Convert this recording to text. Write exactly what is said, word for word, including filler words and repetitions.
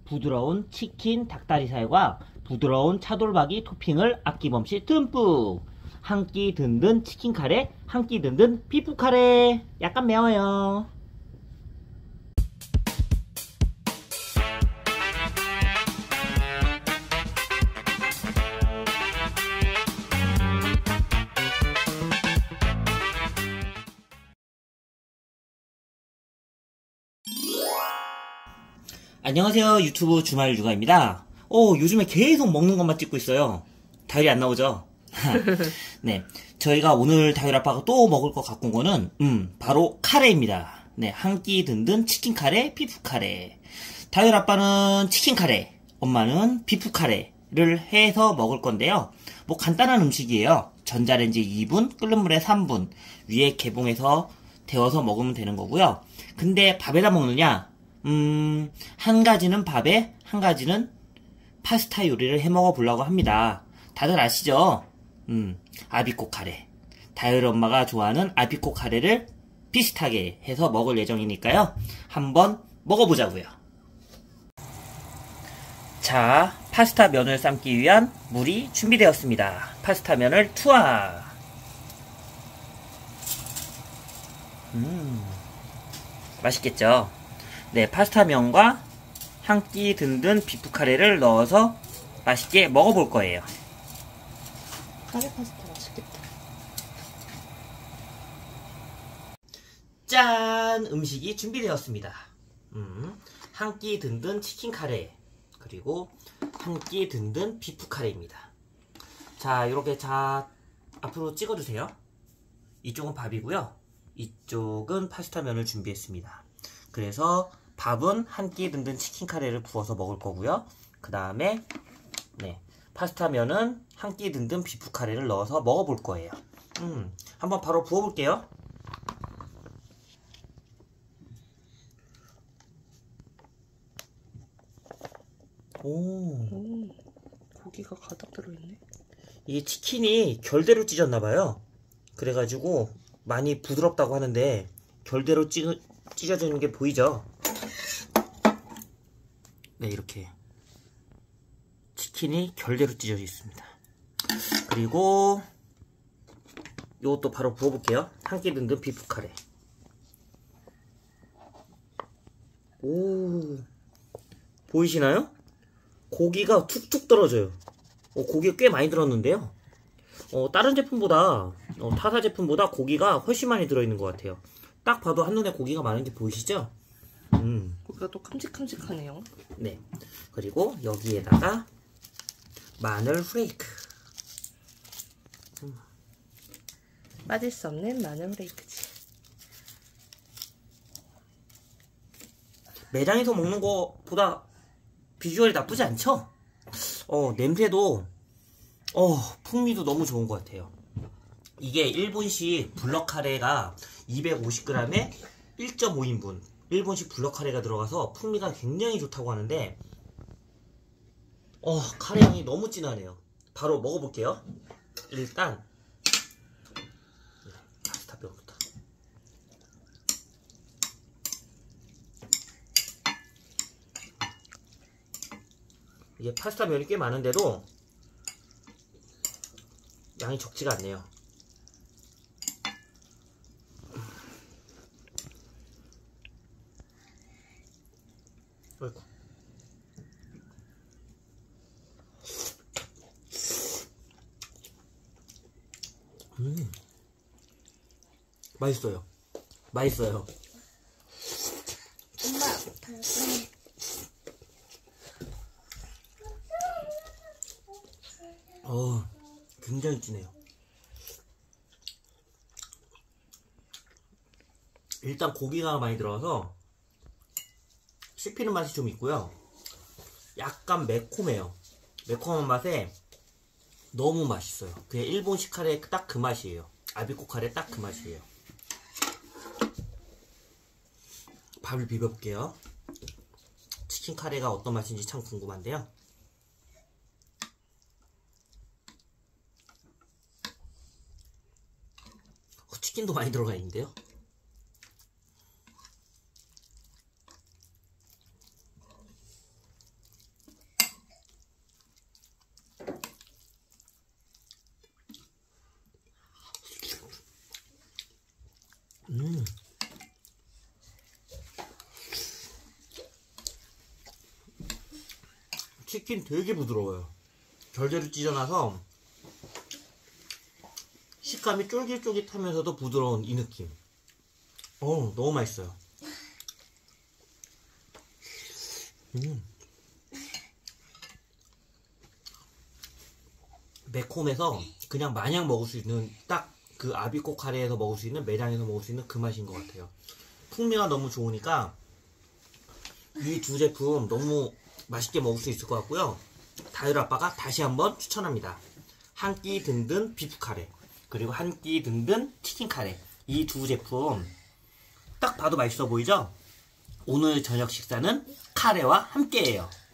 부드러운 치킨 닭다리살과 부드러운 차돌박이 토핑을 아낌없이 듬뿍. 한 끼 든든 치킨 카레, 한 끼 든든 비프 카레. 약간 매워요. 안녕하세요, 유튜브 주말 육아입니다. 오, 요즘에 계속 먹는 것만 찍고 있어요. 다이어리 안 나오죠? 네, 저희가 오늘 다이어리 아빠가 또 먹을 거 갖고 온 거는 음 바로 카레입니다. 네, 한 끼 든든 치킨 카레, 비프 카레. 다이어리 아빠는 치킨 카레, 엄마는 비프 카레를 해서 먹을 건데요. 뭐 간단한 음식이에요. 전자레인지 이 분, 끓는 물에 삼 분, 위에 개봉해서 데워서 먹으면 되는 거고요. 근데 밥에다 먹느냐? 음, 한 가지는 밥에, 한 가지는 파스타 요리를 해 먹어 보려고 합니다. 다들 아시죠? 음, 아비코 카레. 다이어리 엄마가 좋아하는 아비코 카레를 비슷하게 해서 먹을 예정이니까요. 한번 먹어보자고요. 자, 파스타 면을 삶기 위한 물이 준비되었습니다. 파스타 면을 투하. 음, 맛있겠죠? 네, 파스타 면과 한 끼 든든 비프 카레를 넣어서 맛있게 먹어볼 거예요. 카레 파스타 맛있겠다. 짠! 음식이 준비되었습니다. 음, 한 끼 든든 치킨 카레, 그리고 한 끼 든든 비프 카레입니다. 자, 이렇게 자 앞으로 찍어주세요. 이쪽은 밥이고요. 이쪽은 파스타 면을 준비했습니다. 그래서 밥은 한 끼 든든 치킨 카레를 부어서 먹을 거고요. 그 다음에 네, 파스타 면은 한 끼 든든 비프 카레를 넣어서 먹어볼 거예요. 음, 한번 바로 부어볼게요. 오, 오, 고기가 가득 들어있네. 이게 치킨이 결대로 찢었나봐요. 그래가지고 많이 부드럽다고 하는데 결대로 찢, 찢어지는 게 보이죠? 네, 이렇게 치킨이 결대로 찢어져 있습니다. 그리고 이것도 바로 부어볼게요. 한 끼 든든 비프 카레. 오, 보이시나요? 고기가 툭툭 떨어져요. 어, 고기가 꽤 많이 들었는데요. 어, 다른 제품보다 어, 타사 제품보다 고기가 훨씬 많이 들어있는 것 같아요. 딱 봐도 한눈에 고기가 많은 게 보이시죠? 음. 고기가 또 큼직큼직하네요. 네. 그리고 여기에다가 마늘 후레이크. 음. 빠질 수 없는 마늘 후레이크지. 매장에서 먹는 거보다 비주얼이 나쁘지 않죠? 어, 냄새도 어, 풍미도 너무 좋은 것 같아요. 이게 일본식 블럭 카레가 이백오십 그램에 일 점 오 인분 일본식 블럭 카레가 들어가서 풍미가 굉장히 좋다고 하는데 어, 카레 향이 너무 진하네요. 바로 먹어볼게요. 일단 파스타 면부터. 이게 파스타 면이 꽤 많은데도 양이 적지가 않네요. 어이구. 음, 맛있어요. 맛있어요. 엄마, 어, 굉장히 진해요. 일단 고기가 많이 들어가서 씹히는 맛이 좀 있고요. 약간 매콤해요. 매콤한 맛에 너무 맛있어요. 그냥 일본식 카레 딱 그 맛이에요. 아비코 카레 딱 그 맛이에요. 밥을 비벼볼게요. 치킨 카레가 어떤 맛인지 참 궁금한데요. 어, 치킨도 많이 들어가 있는데요. 치킨 되게 부드러워요. 결대로 찢어놔서 식감이 쫄깃쫄깃하면서도 부드러운 이 느낌. 어, 너무 맛있어요. 음. 매콤해서 그냥 마냥 먹을 수 있는 딱 그 아비꼬 카레에서 먹을 수 있는, 매장에서 먹을 수 있는 그 맛인 것 같아요. 풍미가 너무 좋으니까 이 두 제품 너무 맛있게 먹을 수 있을 것 같고요. 다이어트 아빠가 다시 한번 추천합니다. 한 끼 든든 비프 카레, 그리고 한 끼 든든 치킨 카레, 이 두 제품 딱 봐도 맛있어 보이죠? 오늘 저녁 식사는 카레와 함께해요.